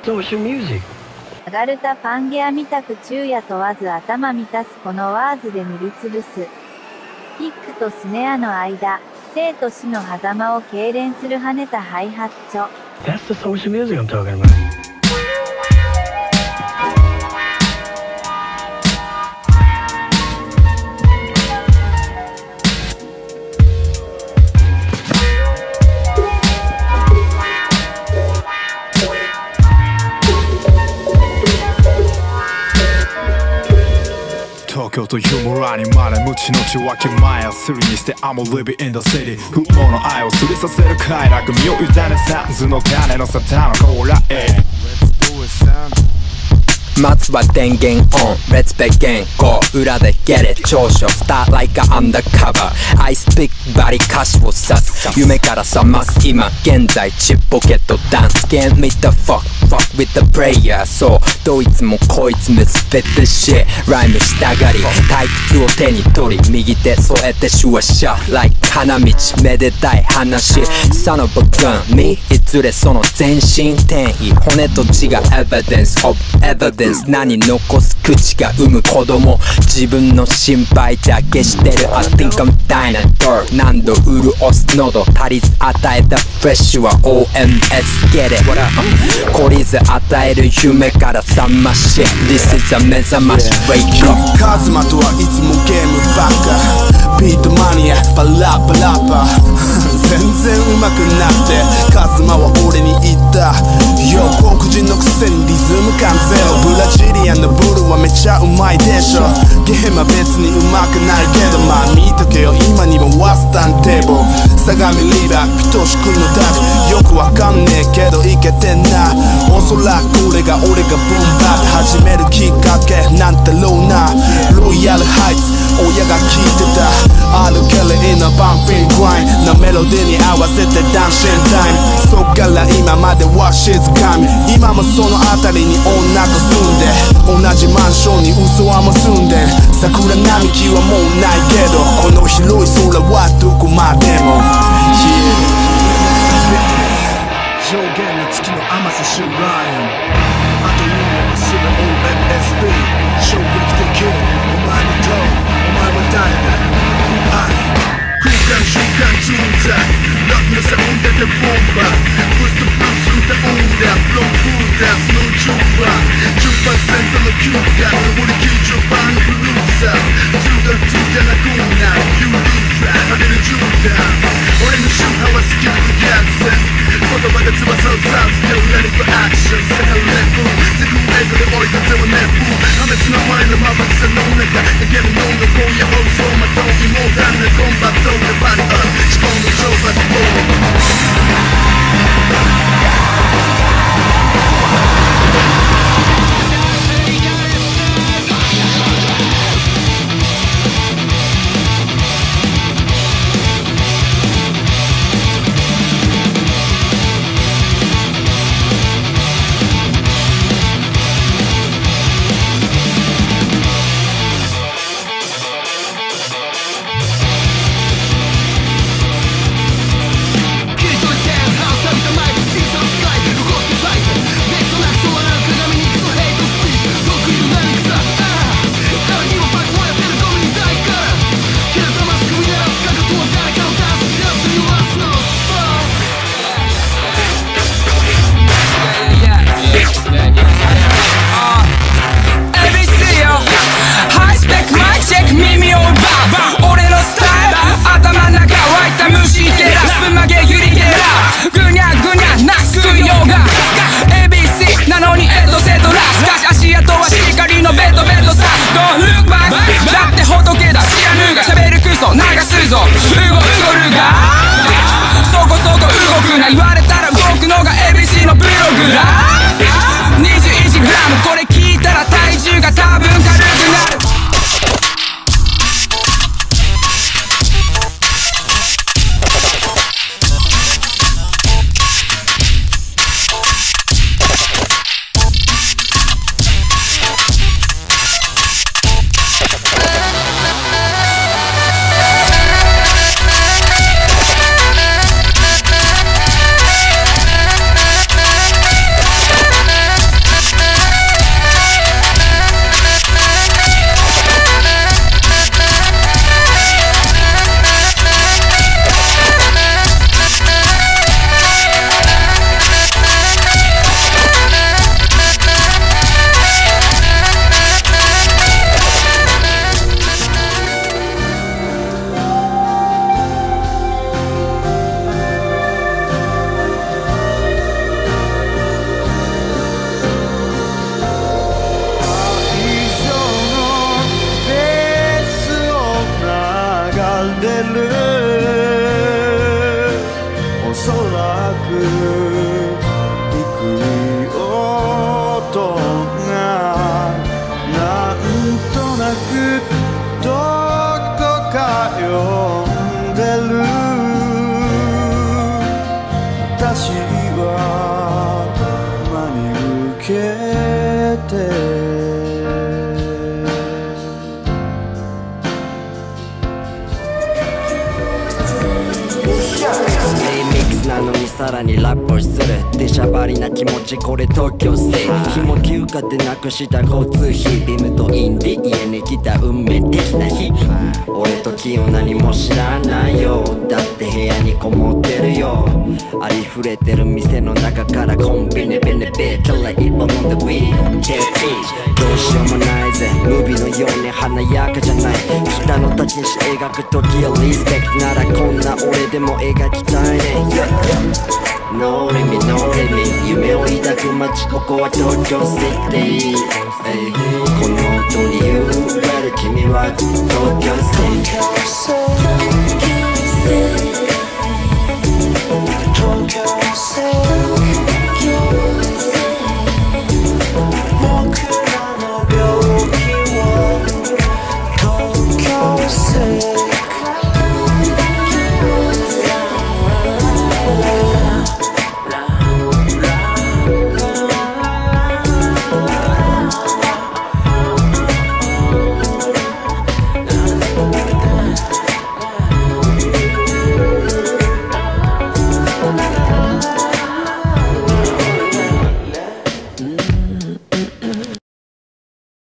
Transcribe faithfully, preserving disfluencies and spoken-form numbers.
social music。 アガルタ・パンゲアみたく昼夜問わず頭満たすこのワーズで塗りつぶす。ピックとスネアの間、生と死の狭間を痙攣する跳ねたハイハッチョ。 That's the social music I'm talking about。 東京という村にまで無知のちわきまえするにして I'm living in the city 不毛の愛をすりさせる快楽身を委ねサンズの種のサタンの甲羅へ松は電源オン Let's begin Go 裏で Get it 長所 Start like a undercover I speak バリ歌詞を指す夢から覚ます今現在チッポケットダンス Can't meet the fuck Fuck with the prayer そうどいつもこいつも全て shit ライムしたがり退屈を手に取り右手添えてシュワシャ Like 花道めでたい話 Son of a gun me いずれその全身転移骨と血が Evidence of evidence何残す口が生む子供自分の心配だけしてる I think I'm dying at dirt 何度潤す喉足りず与えたフレッシュは オーエムエス Get it 懲りず与える夢から覚まし This is a 目覚まし Wake up カズマとはいつもゲームばっかビートマニアバラバラバ全然上手くなってカズマは俺に言ったよ黒人のくせにリズム感ゼロブラジリアンのブルーはめちゃうまいでしょゲームは別に上手くないけどまあ見とけよ今にもワスタンテーブル相模リバーピトシ君のダブよくわかんねえけどいけてんなおそらくこれが俺がボンバー始めるきっかけなんてローなロイヤルハイツ親が聞いてた R ケリーのバンピングラインなメロディーに合わせてダンシンタイムそっから今までは静かに今もその辺りに女と住んで同じマンションに嘘はも住んで桜並木はもうないけどこの広い空はどこまでも、yeah、上限の月の甘さシュラインあと人間のすべ オーエムエスピー 衝撃的お前の塔お前は誰だ愛空間瞬間存在ラップのサウンドでボンバーブーストブース歌うんだフローフーダンスのじゅっパーじゅっパーセントの休暇登りきじゅっパーのブルーサー通学通じゃなくなるユールーサー上げるじゅうだ俺の周波はスキルとギャンセン言葉で翼を授けるレディフアクション世界レブセクレートで追い風は熱風破滅の前のままさの中だけの脳の今夜放送まといもうダメなコンバットでバリアップ思考の超バズボーけてなのにさらにラップをする出しゃばりな気持ちこれ東京生紐休暇でなくした交通費ビムとインディ家に来た運命的な日俺とキヨ何も知らないよだって部屋にこもってるよありふれてる店の中からコンビニベネベキャラ一本飲んでウィー ケーピー どうしようもないぜムービーのように華やかじゃない北の立ちにし描く時よリスペクトならこんな俺でも描きたいね、yeah No limit, no limit 夢を抱く街ここは東京シティこの音に揺れる君は東京シティ東京シティ